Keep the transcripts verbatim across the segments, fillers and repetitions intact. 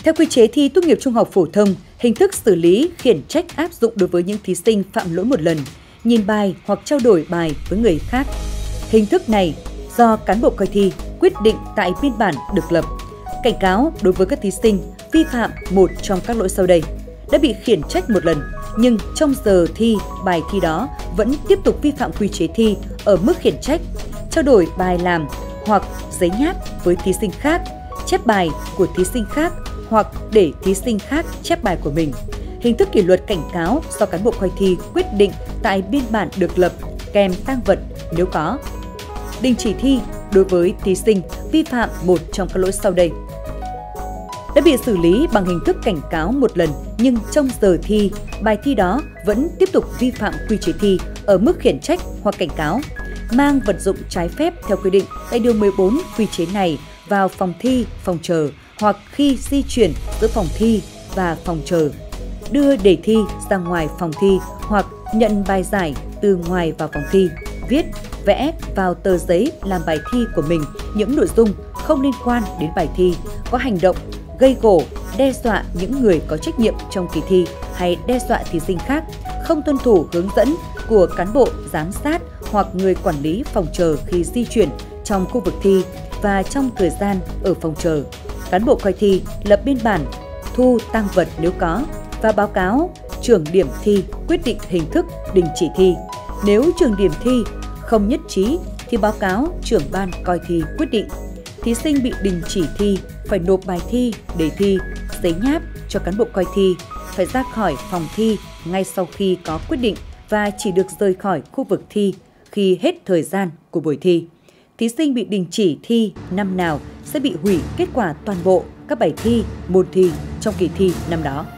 Theo quy chế thi tốt nghiệp trung học phổ thông, hình thức xử lý khiển trách áp dụng đối với những thí sinh phạm lỗi một lần, nhìn bài hoặc trao đổi bài với người khác. Hình thức này do cán bộ coi thi quyết định tại biên bản được lập. Cảnh cáo đối với các thí sinh vi phạm một trong các lỗi sau đây: đã bị khiển trách một lần, nhưng trong giờ thi bài thi đó vẫn tiếp tục vi phạm quy chế thi ở mức khiển trách, trao đổi bài làm hoặc giấy nháp với thí sinh khác, chép bài của thí sinh khác hoặc để thí sinh khác chép bài của mình. Hình thức kỷ luật cảnh cáo do cán bộ coi thi quyết định tại biên bản được lập kèm tang vật nếu có. Đình chỉ thi đối với thí sinh vi phạm một trong các lỗi sau đây: đã bị xử lý bằng hình thức cảnh cáo một lần nhưng trong giờ thi, bài thi đó vẫn tiếp tục vi phạm quy chế thi ở mức khiển trách hoặc cảnh cáo, mang vật dụng trái phép theo quy định tại điều mười bốn quy chế này vào phòng thi, phòng chờ hoặc khi di chuyển giữa phòng thi và phòng chờ, đưa đề thi ra ngoài phòng thi hoặc nhận bài giải từ ngoài vào phòng thi, viết, vẽ vào tờ giấy làm bài thi của mình những nội dung không liên quan đến bài thi, có hành động gây gổ, đe dọa những người có trách nhiệm trong kỳ thi hay đe dọa thí sinh khác, không tuân thủ hướng dẫn của cán bộ giám sát hoặc người quản lý phòng chờ khi di chuyển trong khu vực thi và trong thời gian ở phòng chờ. Cán bộ coi thi lập biên bản, thu tang vật nếu có và báo cáo trưởng điểm thi quyết định hình thức đình chỉ thi. Nếu trưởng điểm thi không nhất trí thì báo cáo trưởng ban coi thi quyết định. Thí sinh bị đình chỉ thi phải nộp bài thi, đề thi, giấy nháp cho cán bộ coi thi, phải ra khỏi phòng thi ngay sau khi có quyết định và chỉ được rời khỏi khu vực thi khi hết thời gian của buổi thi. Thí sinh bị đình chỉ thi năm nào sẽ bị hủy kết quả toàn bộ các bài thi, môn thi trong kỳ thi năm đó.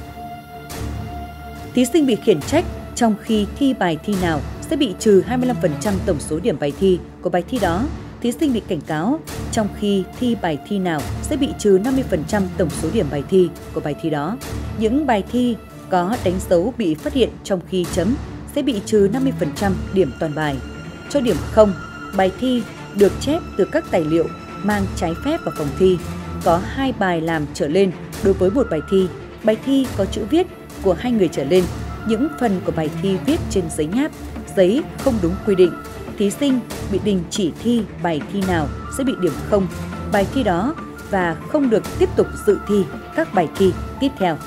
Thí sinh bị khiển trách trong khi thi bài thi nào sẽ bị trừ hai mươi lăm phần trăm tổng số điểm bài thi của bài thi đó. Thí sinh bị cảnh cáo trong khi thi bài thi nào sẽ bị trừ năm mươi phần trăm tổng số điểm bài thi của bài thi đó. Những bài thi có đánh dấu bị phát hiện trong khi chấm sẽ bị trừ năm mươi phần trăm điểm toàn bài. Cho điểm không, bài thi được chép từ các tài liệu mang trái phép vào phòng thi, có hai bài làm trở lên đối với một bài thi, bài thi có chữ viết của hai người trở lên, những phần của bài thi viết trên giấy nháp, giấy không đúng quy định. Thí sinh bị đình chỉ thi bài thi nào sẽ bị điểm không bài thi đó và không được tiếp tục dự thi các bài thi tiếp theo.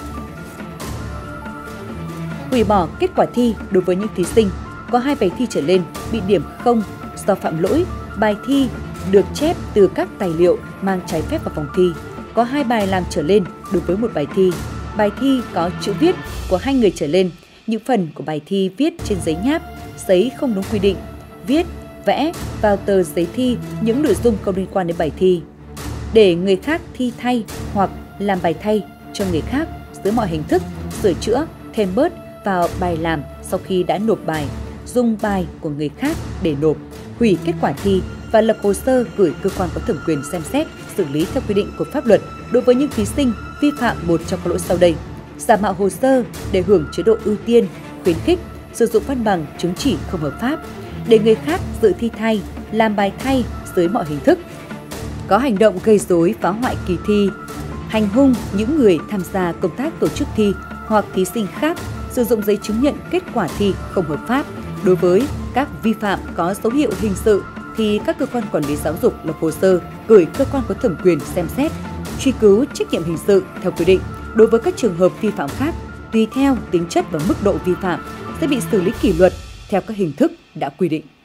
Hủy bỏ kết quả thi đối với những thí sinh có hai bài thi trở lên bị điểm không do phạm lỗi bài thi được chép từ các tài liệu mang trái phép vào phòng thi, có hai bài làm trở lên đối với một bài thi, bài thi có chữ viết của hai người trở lên, những phần của bài thi viết trên giấy nháp, giấy không đúng quy định, viết, vẽ vào tờ giấy thi những nội dung không liên quan đến bài thi, để người khác thi thay hoặc làm bài thay cho người khác dưới mọi hình thức, sửa chữa, thêm bớt vào bài làm sau khi đã nộp bài, dùng bài của người khác để nộp, hủy kết quả thi và lập hồ sơ gửi cơ quan có thẩm quyền xem xét, xử lý theo quy định của pháp luật đối với những thí sinh vi phạm một trong các lỗi sau đây: giả mạo hồ sơ để hưởng chế độ ưu tiên, khuyến khích, sử dụng văn bằng chứng chỉ không hợp pháp, để người khác dự thi thay, làm bài thay dưới mọi hình thức, có hành động gây rối phá hoại kỳ thi, hành hung những người tham gia công tác tổ chức thi hoặc thí sinh khác, sử dụng giấy chứng nhận kết quả thi không hợp pháp. Đối với các vi phạm có dấu hiệu hình sự thì các cơ quan quản lý giáo dục lập hồ sơ gửi cơ quan có thẩm quyền xem xét, truy cứu trách nhiệm hình sự theo quy định. Đối với các trường hợp vi phạm khác, tùy theo tính chất và mức độ vi phạm sẽ bị xử lý kỷ luật theo các hình thức đã quy định.